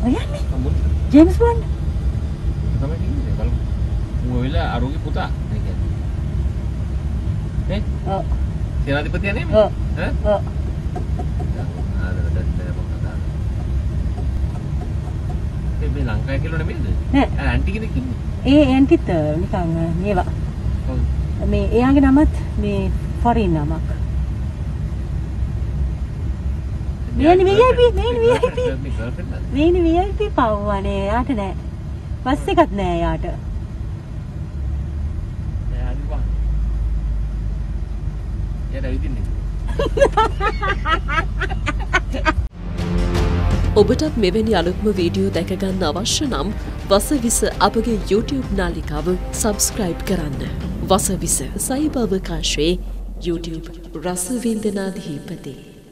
ඔයන්නේ James bond තමයි කියන්නේ බලමු ඌ වෙලා අරුගේ පුතා ඒ කියන්නේ ඔව් සේනාධිපතියා නෙමෙයි ඈ ඔව් මේ ලංකාවේ කියලා නෙමෙයිද නෑ ඇන්ටි කෙනෙක් ඉන්නේ ඒ ඇන්ටිත් නිකන් මේවා ඔව් මේ එයාගේ නමත් මේ ෆොරින් නමක් මේ VIP පව්වනේ යාට නෑ බස් එකක් නෑ යාට ඔබටත් මෙවැනි අලුත්ම වීඩියෝ දැක ගන්න අවශ්‍ය නම් වසවිස අපගේ YouTube නාලිකාව සබස්ක්‍රයිබ් කරන්න. වසවිස සයිබ අවකාශයේ YouTube රසවින්දනාධිපති